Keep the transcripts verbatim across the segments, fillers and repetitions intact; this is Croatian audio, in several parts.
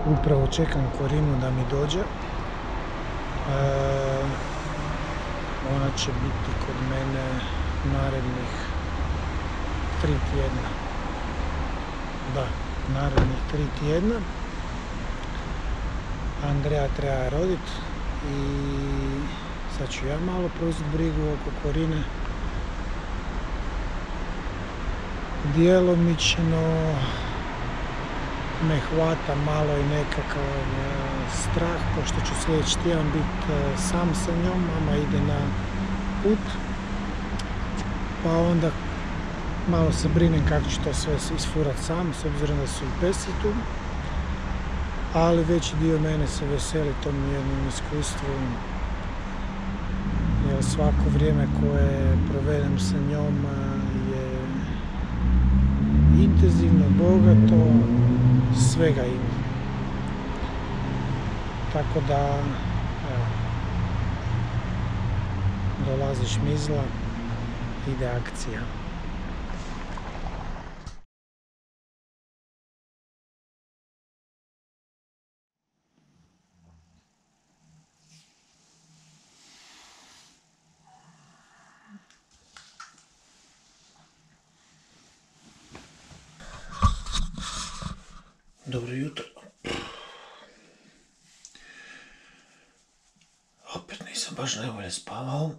Upravo čekam Korinu da mi dođe. E, ona će biti kod mene narednih tri tjedna. Da, narednih tri tjedna. Andreja treba roditi i sad ću ja malo preuzeti brigu oko Korine. Djelomično me hvata malo i nekakav strah, pošto ću sljedeći tjedan biti sam sa njom, mama ide na put, pa onda malo se brinem kako ću to sve isfurat sam, s obzirom da su i pesi tu, ali veći dio mene se veseli tom jednom iskustvu, jer svako vrijeme koje provedem sa njom je intenzivno, bogato, svega ima. Tako da, evo, dolazi šmizla, ide akcija. Dobro jutro. Opet nisam baš najbolje spavao.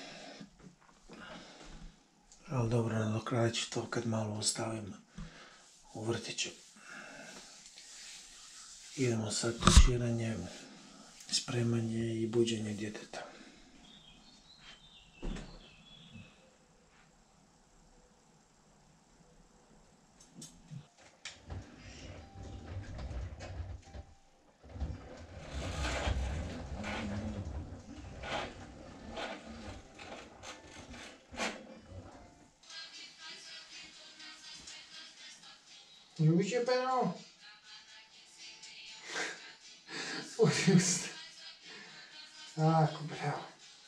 Ali dobro, nadoknadit ću to kad malo ostavim u vrtiću. Idemo sad tuširanje, spremanje i buđenje djeteta. Ljubić je penao. Uđust. Tako, bravo.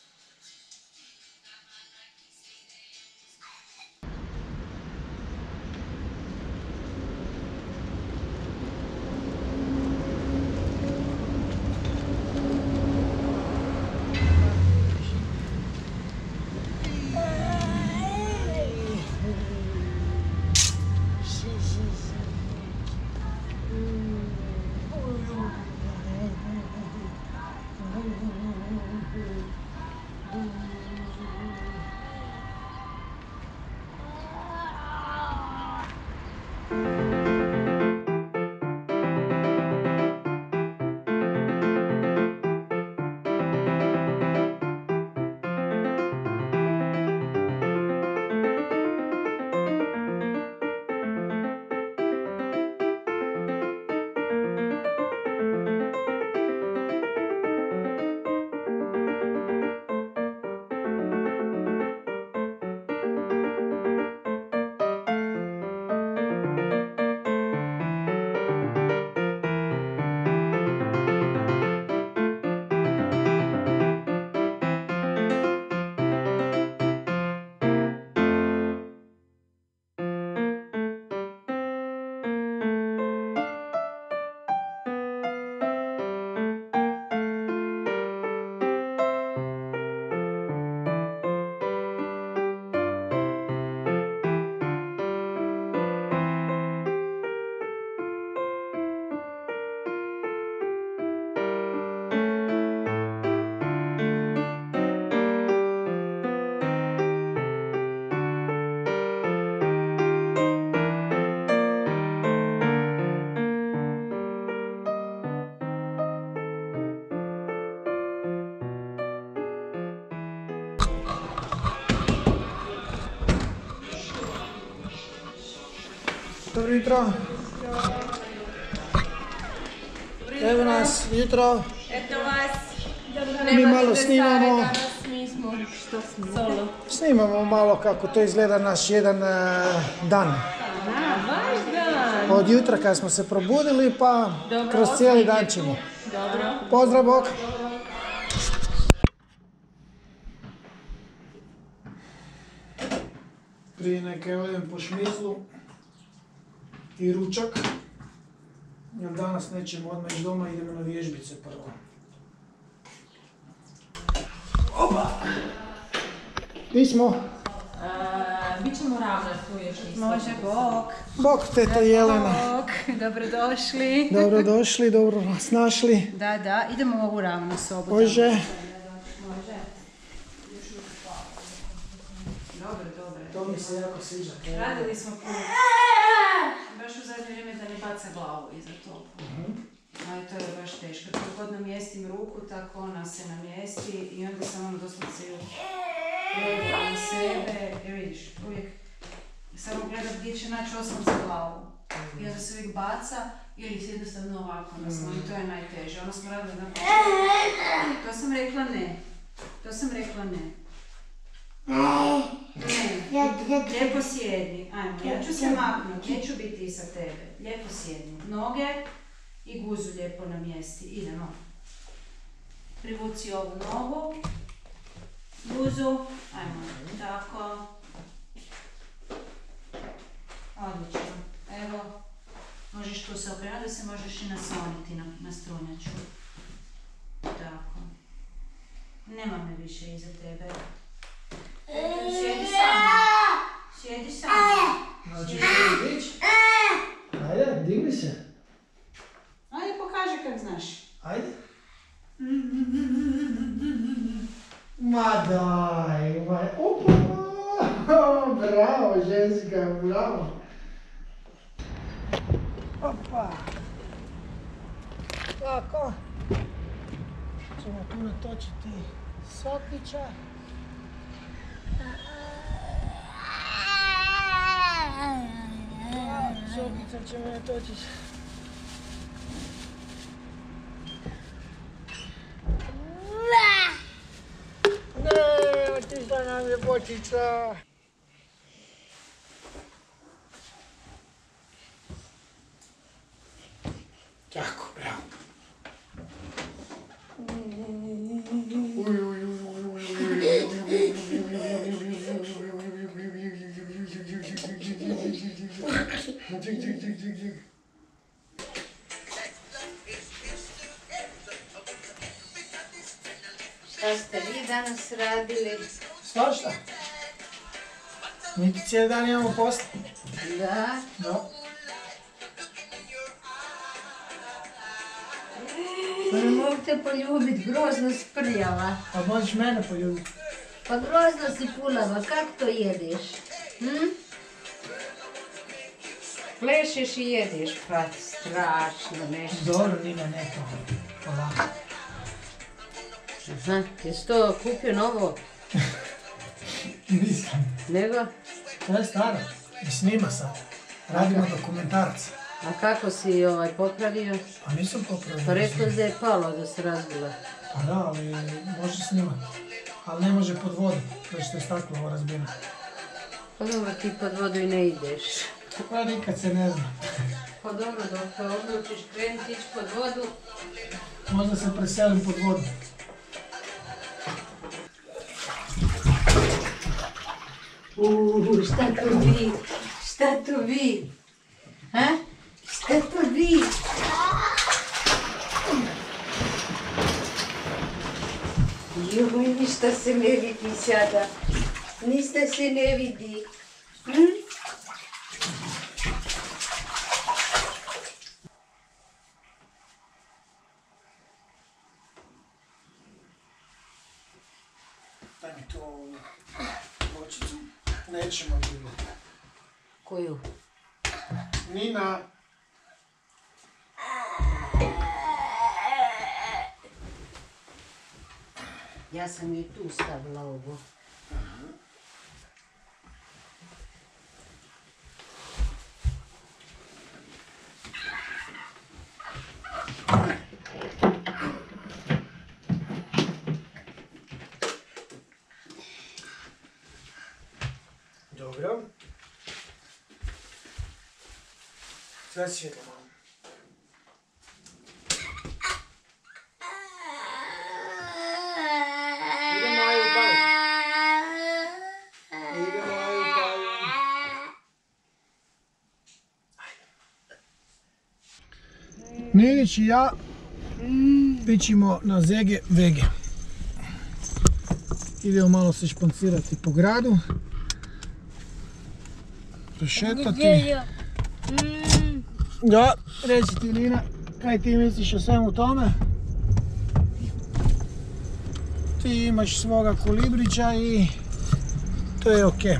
Dobro jutro. Evo nas, jutro. Eto vas. Mi malo snimamo. Danas mi smo što solo. Snimamo malo kako to izgleda naš jedan uh, dan. Da, vaš dan. Od jutra kad smo se probudili pa dobro, kroz cijeli dan ćemo. Dobro. Pozdrav, bok. Prije neke odem po šmizlu i ručak. Jer danas nećemo odmah ići doma, idemo na vježbice prvo. Opa! Gdje smo? Bićemo ravnat tu još nismo. Može, bok. Bok, teta Jelena. Bok, dobrodošli. Dobrodošli, dobro vas našli. Da, da, idemo u ovu ravnu sobu. Može. Može. Dobro, dobro. To mi se jako sviđa. Radili smo puno. Baš u zadnje vrijeme da ne baca glavu iza toga. Ali to je baš teško. Kako god namjestim ruku, tako ona se namjesti i onda sam ono doslovce ju gledala na sebe. Jer vidiš, uvijek samo gleda gdje će naći osam za glavu. I onda se uvijek baca ili se jednostavno ovako nasloni. To je najteže. Ono smo radili na početku. To sam rekla ne. To sam rekla ne. Ne, lijepo sjedni. Ajmo, ja ću se maknuti, neću biti iza tebe. Lijepo sjedni. Noge i guzu lijepo na mjesti. Idemo. Privuci ovu nogu. Guzu. Ajmo, tako. Odlično. Evo, možeš tu se okrenuti, da se možeš i nasloniti na, na strunjaču. Tako. Nema me više iza tebe. Sjedi sama. Sjedi sama. Znači, što je dić? Ajde, digni se. Ajde, pokaži kak znaš. Ajde. Ma daj, ma, opa, bravo, ženska, bravo. Opa. Tako. Ćemo tu natočiti sokića. Sokica ćemo natočiti. Ne, otišla nam je bočica. Tako, bravo. Šta ste vi danas radili? Svašta? Mi cijeli dan imamo posla. Da. Da. Pa ne mogu te poljubit, grozno sprljava. Pa možeš mene poljubiti. Pa grozno si pulava, kak to jedeš? Hm? Plešeš i jedeš, pa strašno nešto. Dobro, Nina, ne to. Polako. Aha, jesi to kupio novo? Nisam. Nego? To je staro. I snima sad. Radimo dokumentarac. A kako si ovaj popravio? Pa nisam popravio. Pa rekao da je palo, da se razbila. Pa da, ali može snimati. Ali ne može pod vodu, to što je staklo ovo razbijeno. Pa dobro, ti pod vodu i ne ideš. Pa nikad se ne zna. Pa dobro, dok odlučiš krenuti ići pod vodu. Možda se preselim pod vodu. Uuu, šta to vi? Šta to vi? Ha? Šta to vi? Joj, ništa se ne vidi sada. Ništa se ne vidi. Hm? Daj mi tu ovu pločicu. Nećemo vidjeti. Koju? Nina. Ja sam joj tu stavila ovo. Dobro. Sve svjetlo malo. Idemo Aju paju. Idemo Aju paju. Ninić i ja pićimo na zege vege. Idemo malo se špancirati po gradu. Prošetati. Da, reci ti Nina, kaj ti misliš o svemu tome? Ti imaš svoga kolibrića i to je okej.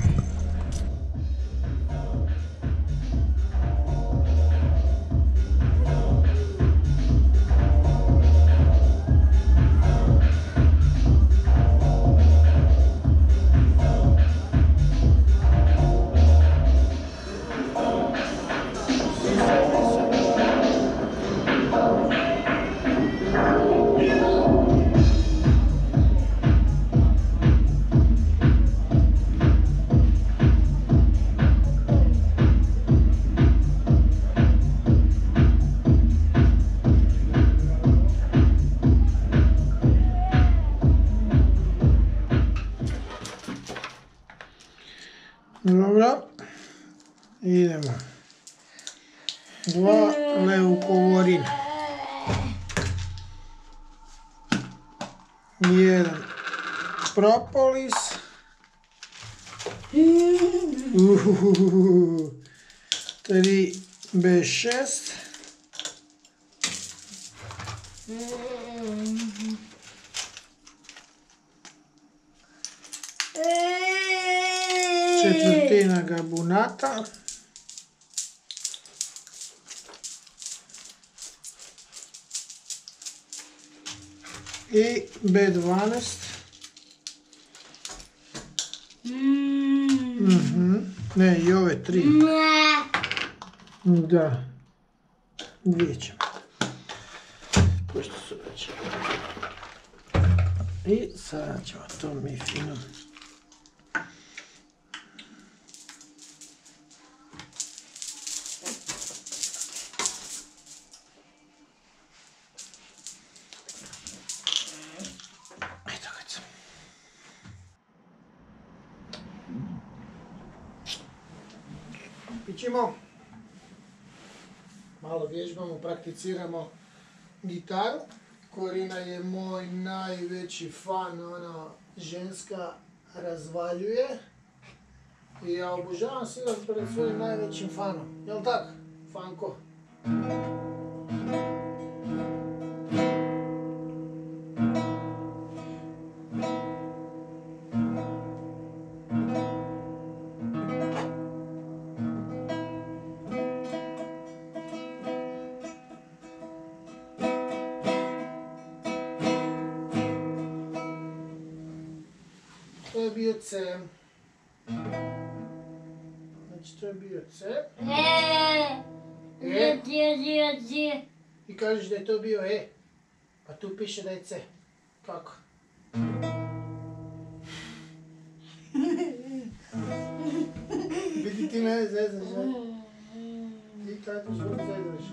Dobro, idemo. Dva leukovorina. Jedan propolis. Uhuhuhu. Tri be šest. Četvrtina gabunata. I be dvanaest. Mm-hmm. Ne, i ove tri. Da. Dvije ćemo. Pošto su već. I sada ćemo to mi fino. Pićemo, malo vježbamo, prakticiramo gitaru. Korina je moj najveći fan, ona ženska razvaljuje. I ja obožavam svirati pred svojim najvećim fanom. Jel' tak, fanko? To je bio C. Znači to je bio C. E. E. I kažeš da je to bio E. Pa tu piše da je C. Kako? Vidi ti mene zezaš, ne? Ti kažeš da zezaš.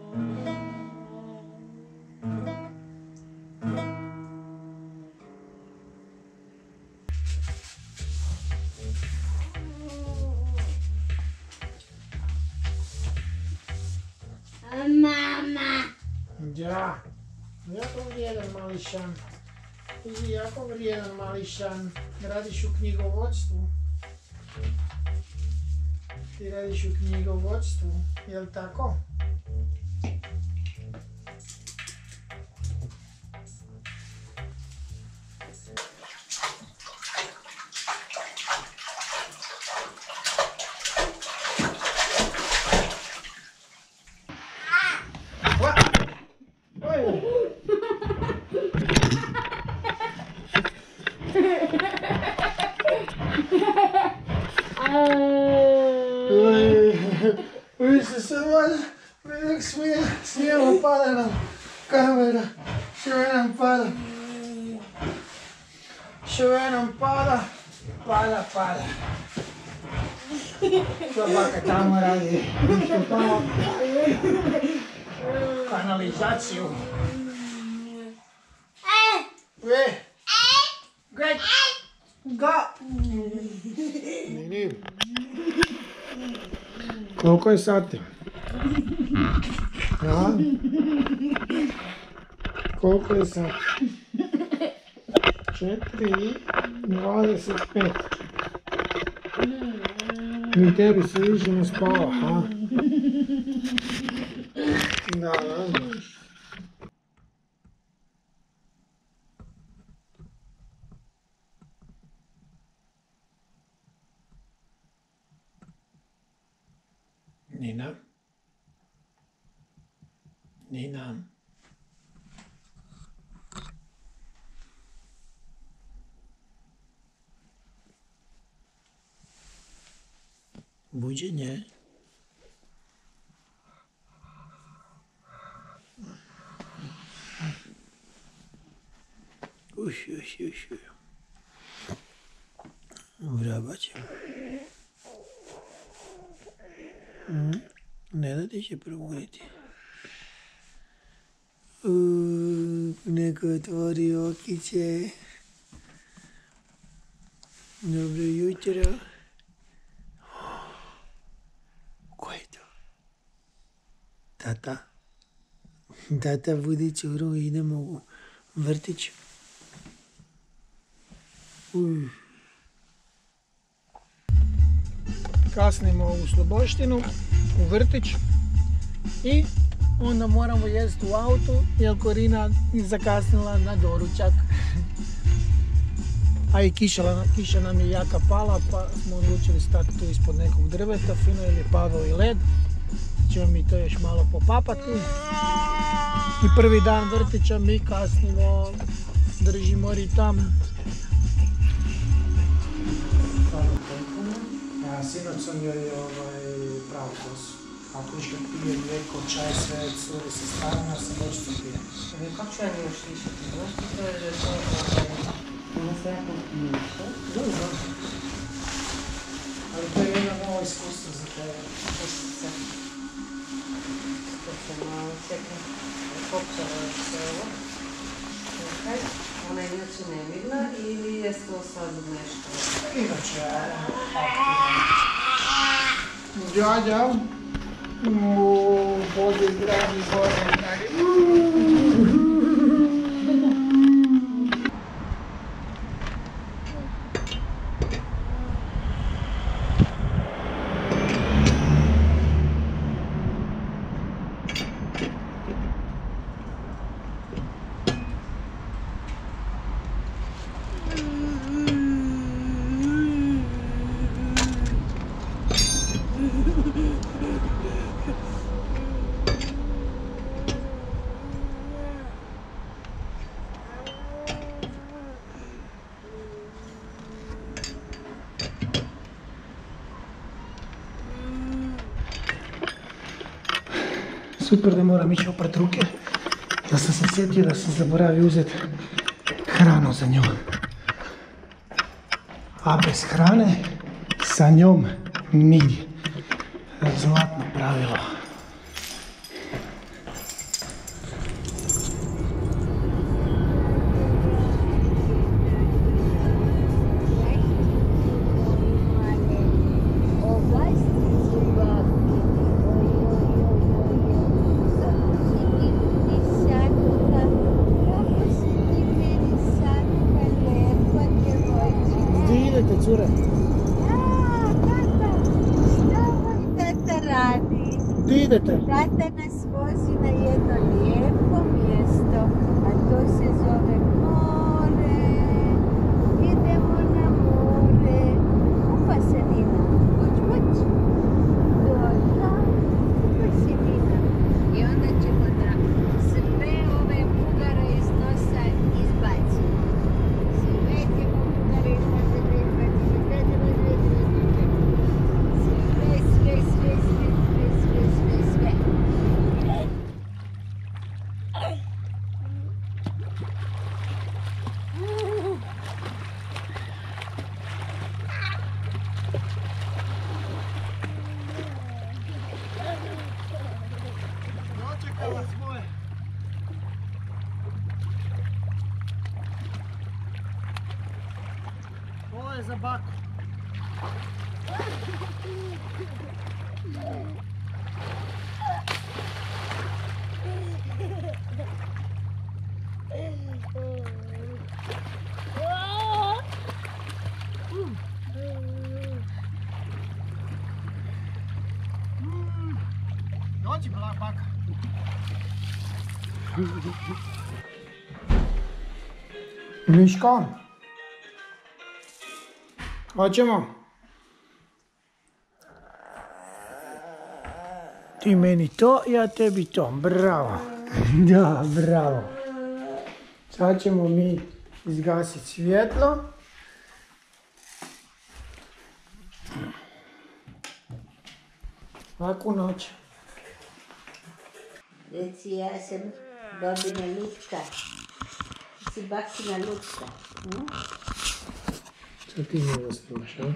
Mama. Ja, jako vrijedan mališan. Ti jako vrijedan mališan. Radiš u knjigovodstvu. Ti radiš u knjigovodstvu, jel' tako? Vi se se valja, nek smije, snijemo pada nam kamera, sve nam pada, sve nam pada, pada, pada. Što baka tamo radi, što tamo kanalizaciju. Ve, gaj, ga. Koliko je sati? Ja? Koliko je sad? četiri i dvadeset pet. Mi tebi se više ne spava, ha? Da, da, znaš. Nina? Nina? Buđenje? Uš, uš, uš, uš. Vrabaće. Mm. Ne da ti će probuditi. Uuu, neko otvori okiće. Dobro jutro. Ko je to? Tata? Tata, budi curu, idemo u vrtić. Uj. Kasnimo u Sloboštinu, u vrtić i onda moramo jesti u autu jer Korina je zakasnila na doručak. A i kiša, kiša nam je jaka pala pa smo odlučili stati tu ispod nekog drveta, fino jer je padao i led. Ćemo mi to još malo popapati. I prvi dan vrtića mi kasnimo, držimo ritam. Sinoć sam joj ovaj, pravo kosu. Ako išta pije mlijeko, čaj, sve, curi se stavljena, sam doći sam pije. Kako ću ja nju šišati? Znaš ti to je da je to ona se jako miša? Dobro. Ali to je jedno novo iskustvo za tebe. Puštica. To sam malo čekam. Popčala se ovo. Čekaj. Ona je inače nemirna ili je to sad nešto? Inače, aktivno. Đađa. Uuuu, bode zdravi, bode zdravi. Super da moram ići oprat ruke, da sam se sjetio da sam zaboravio uzeti hranu za nju. A bez hrane sa njom nigdje. Zlatno pravilo. Cure. Gdje idete? Tata nas vozi na jedno lijepo mjesto, a to se zove more. Idemo na more. Kupa se Nina. Buć, buć. Dođa. Kupa se Nina. I onda ćemo da sve ove bugare iz nosa izbacimo. Sve ćemo bugare iz nosa izbacimo. Sve ćemo izbacimo. Sve, sve, sve, sve. Ovo je za baku. Miško? Hoćemo? Ti meni to, ja tebi to. Bravo. Da, bravo. Sad ćemo mi izgasiti svjetlo. Laku noć. Reci, ja sam babina Lučka. Si bakina Lučka. Hm? Što ti ne zasnimaš, a?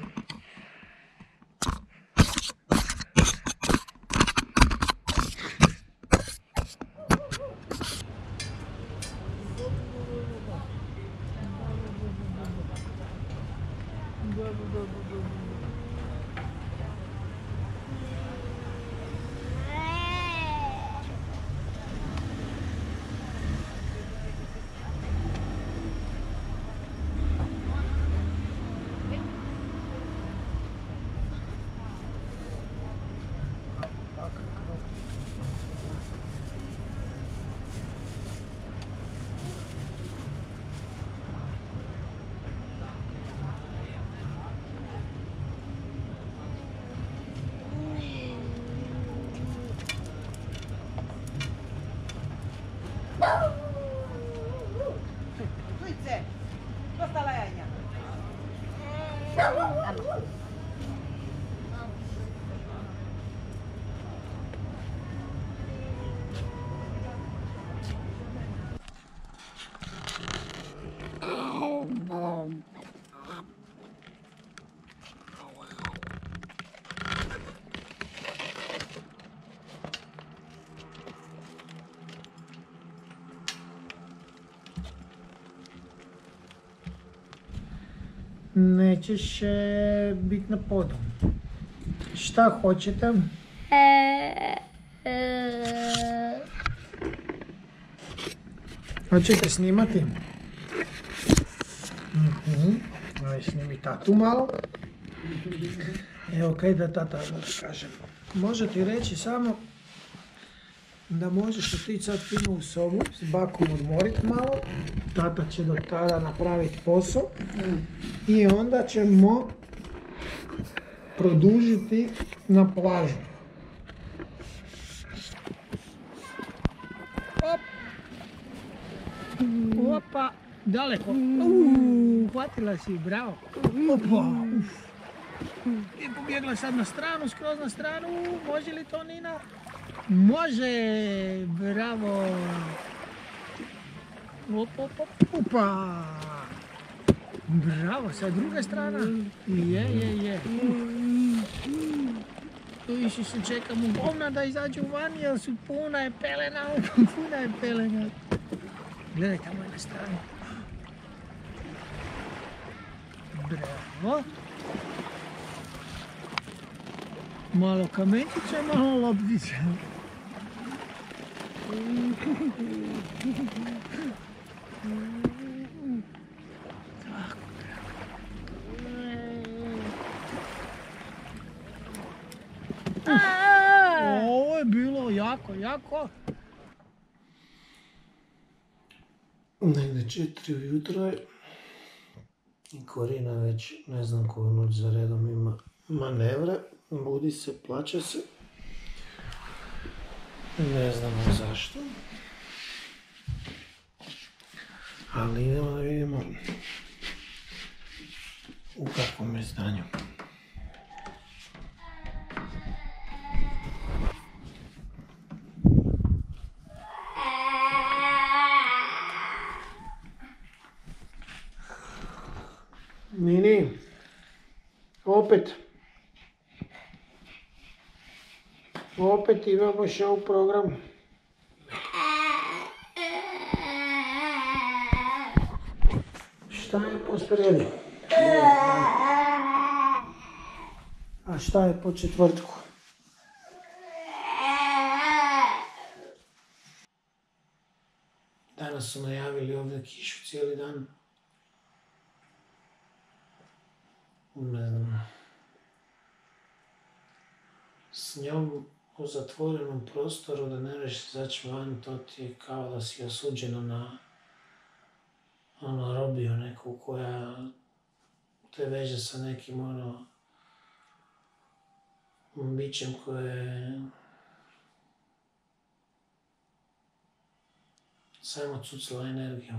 Nećeš e, biti na podu. Šta hoćete? Hoćete snimati? Mhm. Aj, snimi tatu malo. Evo, kaj da tata kažem. Može ti reći samo da možeš otići sad fino u sobu s bakom odmoriti malo. Tata će do tada napraviti posao. I onda ćemo produžiti na plažu. Op. Opa, daleko. Uuu, hvatila si, bravo. Opa, uf. I pobjegla sad na stranu, skroz na stranu. Može li to, Nina? Može, bravo. Op, op, op, opa. Bravo, sad druga strana. Je, je, je. Tu više se čekamo govna da izađu van jer su puna je pelena. Puna je pelena. Gledaj, tamo je na strani. Bravo. Malo kamenčića, malo loptića. Ovo je bilo jako, jako. Negdje četiri ujutro je i Korina već ne znam koju noć za redom ima manevre. Budi se, plače se. Ne znamo zašto. Ali idemo da vidimo u kakvom je stanju. Nini, opet. Opet imamo show program. Šta je pospredi? A šta je po četvrtku? Danas su najavili ovdje kišu cijeli dan. Ne znam. S njom u zatvorenom prostoru, da ne možeš izaći van, to ti je kao da si osuđeno na ono robiju neku koja te veže sa nekim ono bićem koje samo cucla energiju.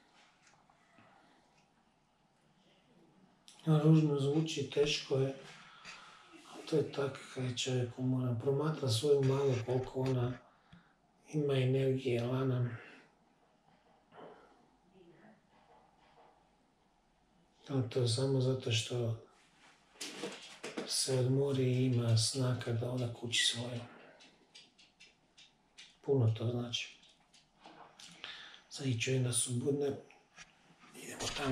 Ružno zvuči, teško je, a to je tako kada čovjeku mora promatrati svoju malu koliko ona ima energije, lana. To je samo zato što se odmori i ima snaka da oda kući svoju. Puno to znači. Sad i čujem da su budne, idemo tamo.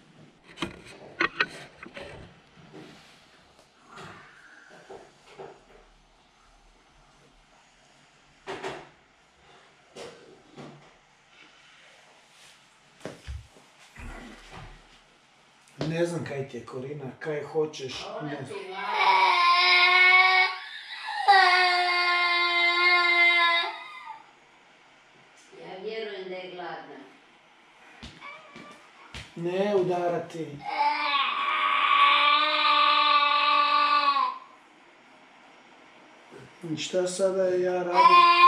Ne znam kaj ti je, Korina, kaj hoćeš. Ne. Ja vjerujem da je gladna. Ne udarati. I šta sada ja radim?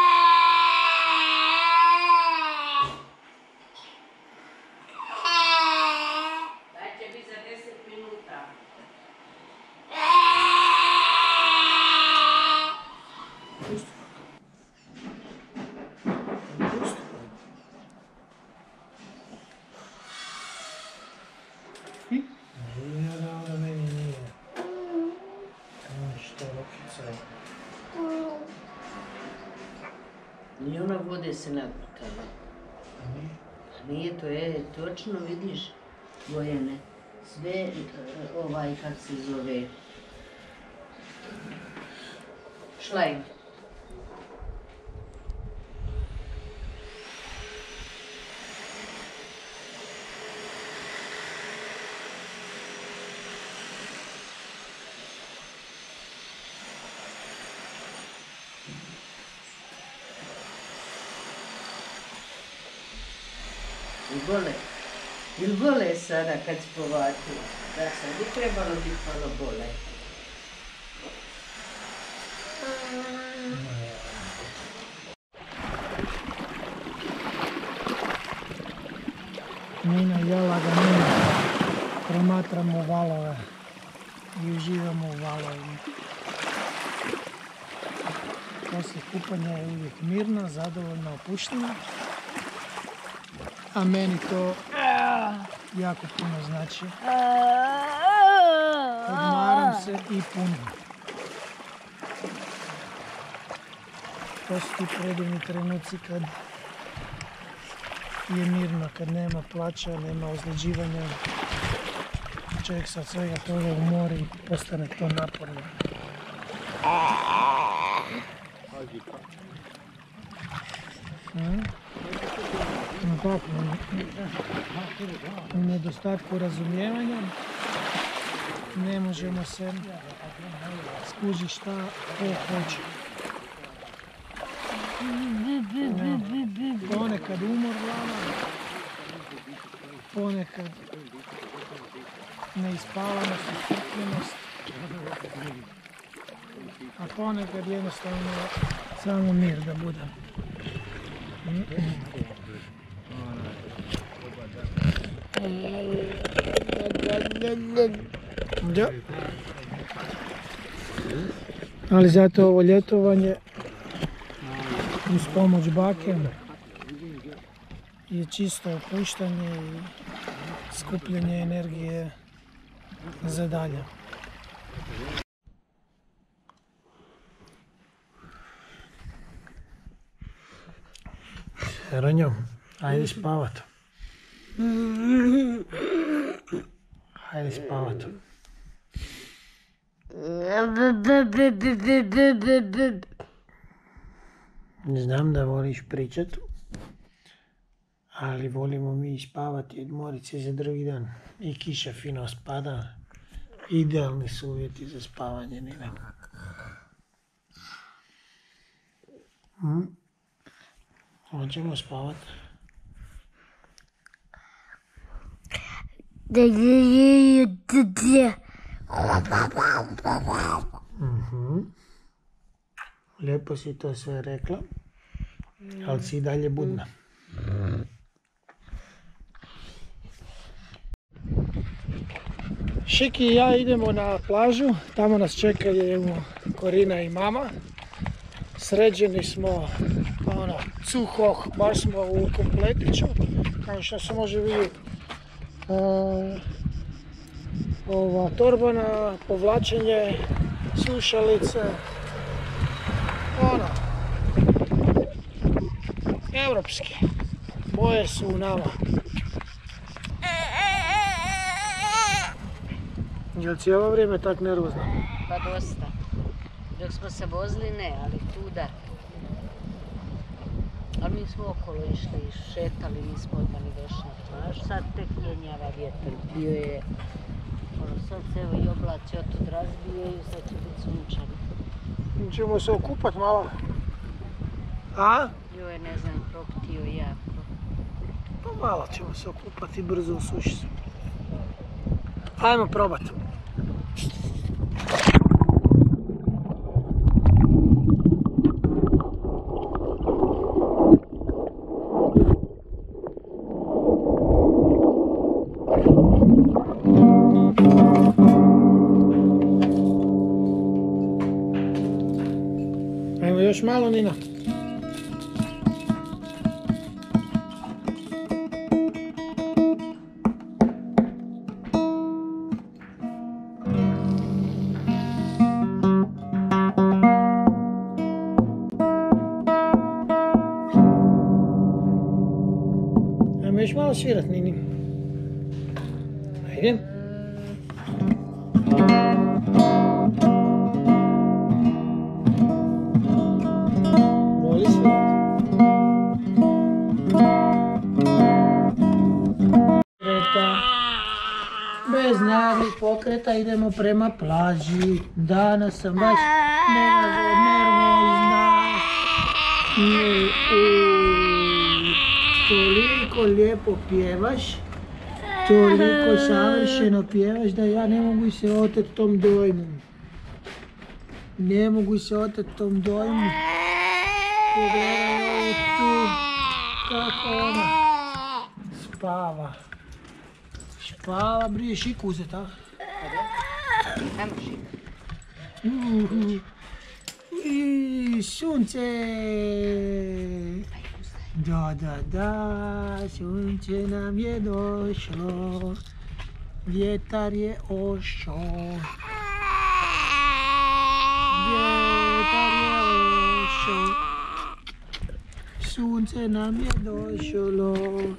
I ona vode se navrtala. Nije to, je, točno vidiš, Bojane, sve ovaj, kak se zove, šlajm. Bole. Ili bole sada kad si povratila? Da, sad bi trebalo biti malo bole. Nina jela ga Nina. Promatramo valove i uživamo u valovima. Poslije kupanja je uvijek mirna, zadovoljna, opuštena. A meni to jako puno znači. Odmaram se i puno. To su ti predivni trenuci kad je mirno, kad nema plaća, nema ozljeđivanja. Čovjek se od svega toga umori i postane to naporno. Hmm? No tako, u nedostatku razumijevanja ne možemo se skužiti šta ko hoće. No, ponekad umor vlada, ponekad neispavanost, iscrpljenost, a ponekad jednostavno samo mir da bude. Da. Ali zato ovo ljetovanje uz pomoć bake je čisto opuštanje i skupljanje energije za dalje. Ronjo, ajde spavat. Hajde spavat. Znam da voliš pričat, ali volimo mi spavati i odmorit se za drugi dan. I kiša fino spada. Idealni su uvjeti za spavanje, Nina. Mhm. Hoćemo spavat. Mhm. Lijepo si to sve rekla, ali si i dalje budna. Šiki i ja idemo na plažu, tamo nas čekaju Korina i mama. Sređeni smo, ono, cuhoh, baš smo u kompletiću, kao što se može vidjeti. Uh, ova torbana, povlačenje, slušalice, ono, evropski, boje su u nama. Jel cijelo vrijeme tak nervozno? Pa dosta. Dok smo se vozili ne, ali tu da. Ali mi smo okolo išli i šetali, nismo odmah ni došli na plažu. Sad tek jenjava vjetar, bio je, ono, sad se evo i oblaci otud razbijaju, sad će biti sunčano. Ćemo se okupat malo. A? Joj, ne znam, propitio jako. Pa malo ćemo se okupati i brzo usuši se. Ajmo probat. Ajmo još malo, Nina. Ajmo još malo svirat, Nini. Ajde. Voli svirat. Bez nagih pokreta idemo prema plaži. Danas sam baš nervozna. Toliko lijepo pjevaš, toliko savršeno pjevaš da ja ne mogu se oteti tom dojmu. Ne mogu se oteti tom dojmu. Pogledaj ovo tu, kako ona spava. Spava, brije šiku uzeti, a? Ajmo šik. Uhu. I sunce. Da, da, da, sunce nam je došlo, vjetar je ošao. Vjetar je ošao, sunce nam je došlo.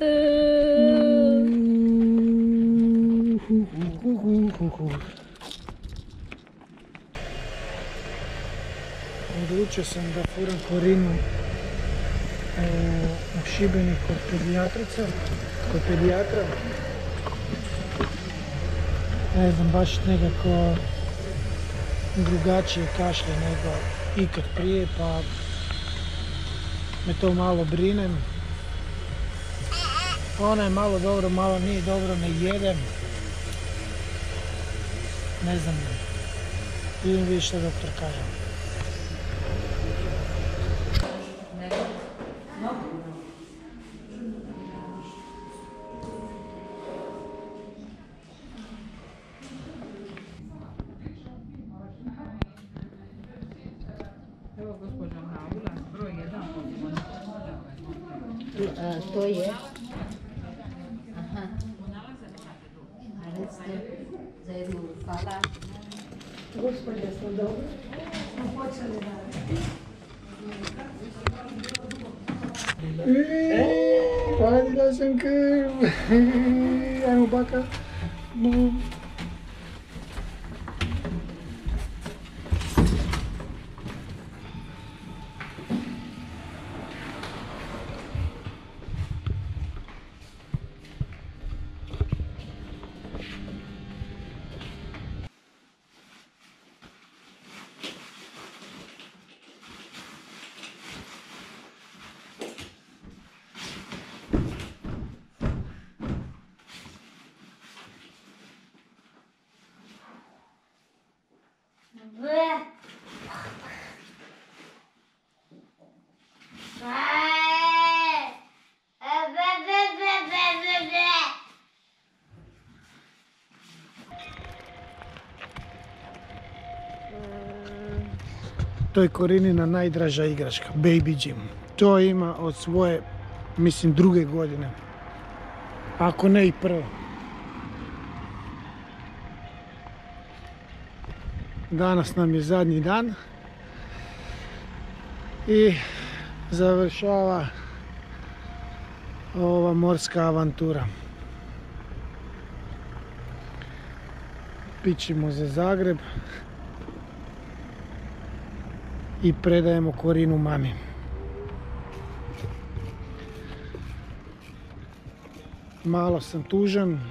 Odlučio sam da furam Korinu u Šibenik kod pedijatrica, kod pedijatra. Ne znam, baš nekako drugačije kašlje nego ikad prije, pa me to malo brine. Ona je malo dobro, malo nije dobro, ne jedem. Ne znam, vidim vidjeti što doktor kaže. Evo gospođa Naula, broj jedan. To je? Aha. A recite za jednu hvala. Gospodje, smo dobro? Smo počeli raditi. Radila sam krv. Ajmo baka. To je Korinina najdraža igračka, Baby Jim. To ima od svoje, mislim, druge godine. Ako ne i prve. Danas nam je zadnji dan. I završava ova morska avantura. Pićemo za Zagreb i predajemo Korinu mami. Malo sam tužan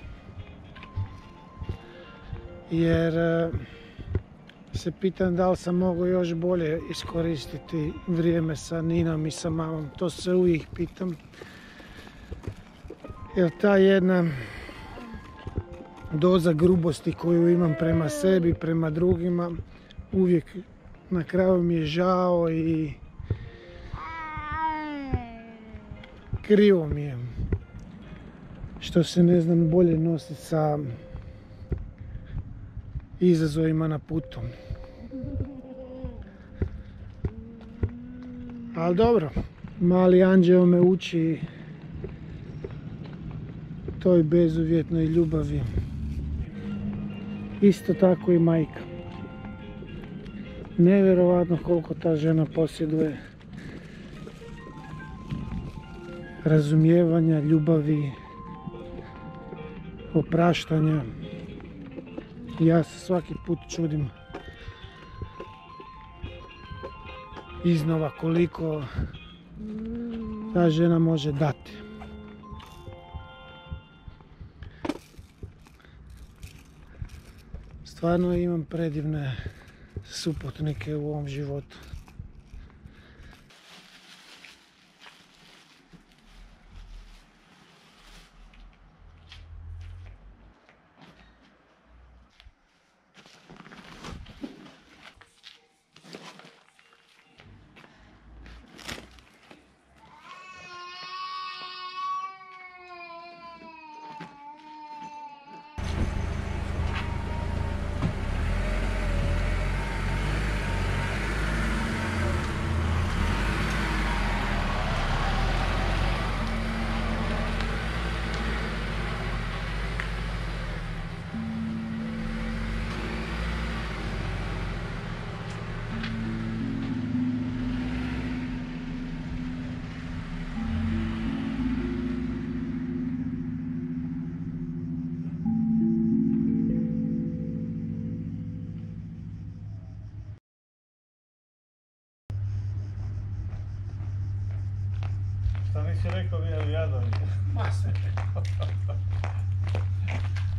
jer se pitam da li sam mogao još bolje iskoristiti vrijeme sa Ninom i sa mamom. To se uvijek pitam. Jer ta jedna doza grubosti koju imam prema sebi, prema drugima, uvijek na kraju mi je žao i krivo mi je što se ne znam bolje nositi sa izazovima na putu. Ali dobro, mali anđeo me uči toj bezuvjetnoj ljubavi. Isto tako i majka. Nevjerovatno koliko ta žena posjeduje razumijevanja, ljubavi, opraštanja. Ja se svaki put čudim iznova koliko ta žena može dati. Stvarno imam predivne suputnike u ovom životu. Šta nisi rekao mi je jadom? Ma sve.